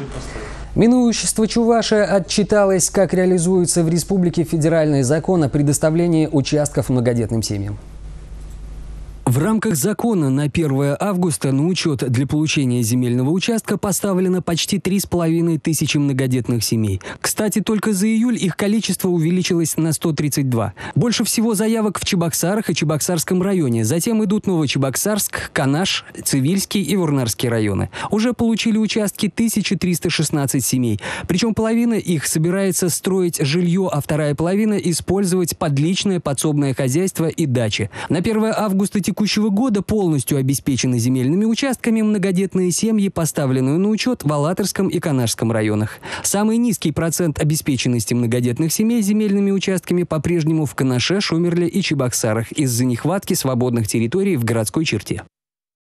Минующество Чувашия отчиталось, как реализуется в республике федеральный закон о предоставлении участков многодетным семьям. В рамках закона на 1 августа на учет для получения земельного участка поставлено почти 3500 многодетных семей. Кстати, только за июль их количество увеличилось на 132. Больше всего заявок в Чебоксарах и Чебоксарском районе. Затем идут Новочебоксарск, Канаш, Цивильский и Вурнарский районы. Уже получили участки 1316 семей. Причем половина их собирается строить жилье, а вторая половина использовать под личное подсобное хозяйство и дачи. На 1 августа текущего года полностью обеспечены земельными участками многодетные семьи, поставленные на учет в Алатырском и Канашском районах. Самый низкий процент обеспеченности многодетных семей земельными участками по-прежнему в Канаше, Шумерле и Чебоксарах из-за нехватки свободных территорий в городской черте.